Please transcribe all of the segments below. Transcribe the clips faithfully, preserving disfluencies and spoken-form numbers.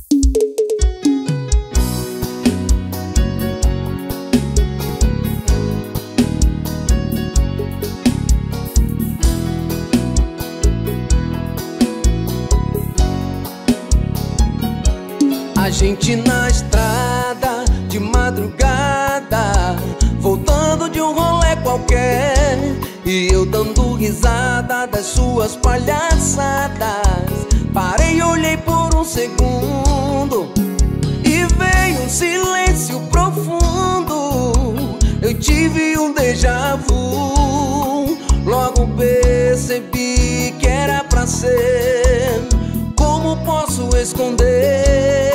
A gente na estrada, de madrugada, voltando de um rolê qualquer, e eu dando risada das suas palhaçadas. Parei e olhei por um segundo e veio um silêncio profundo. Eu tive um déjà vu, logo percebi que era pra ser. Como posso esconder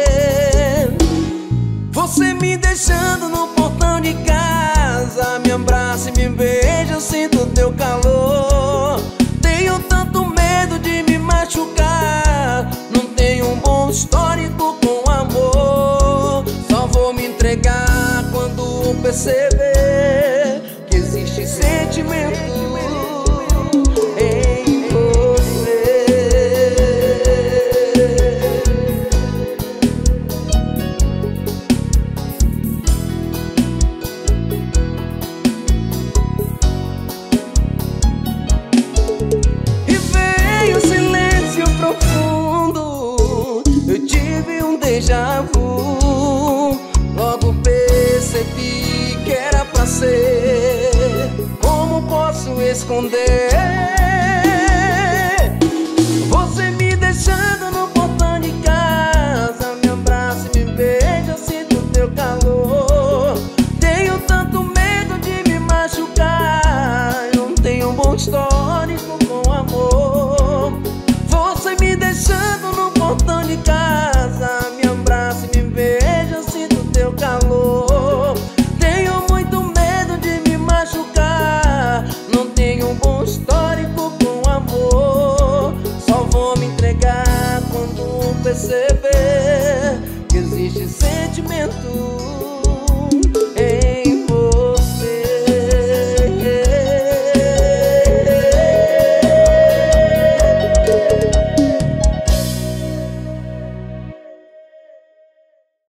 você me deixando no portão de casa? Me abraça e me beija, eu sinto teu calor. Tenho tanto medo de me machucar, não tenho um bom histórico com amor. Só vou me entregar quando perceber que existe sentimento em você. Eu tive um déjà vu, logo percebi que era pra ser. Como posso esconder você me deixando no portão de casa? Me abraça e me beija, eu sinto teu calor. Tenho tanto medo de me machucar, eu não tenho um bom histórico com amor. Você me deixando no portão de casa, me abraça e me beija, eu sinto teu calor. Tenho muito medo de me machucar, não tenho um bom histórico com amor. Só vou me entregar quando perceber que existe sentimento